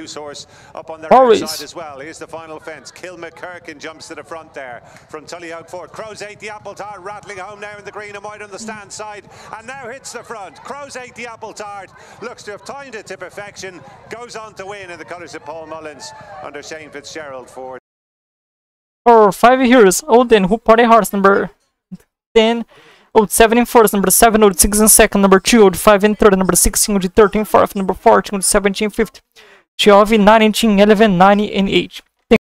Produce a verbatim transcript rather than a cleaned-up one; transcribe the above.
loose horse up on their Always. outside as well. Here's the final fence. Kilmacurkin jumps to the front there from Tully out forward. Crowsate the Appletart rattling home now in the green and white on the stand side, and now hits the front. Crowsate the Appletart looks to have timed it to perfection, goes on to win in the colours of Paul Mullins under Shane Fitzgerald for. Or five heroes. Odin, who party horse number ten. Old seven in fourth, number seven, old six in second, number two, old five in third, number sixteen, old thirteen fourth, number fourteen, old seventeen fifth, Giovi nineteen, eleven, nine, and eight.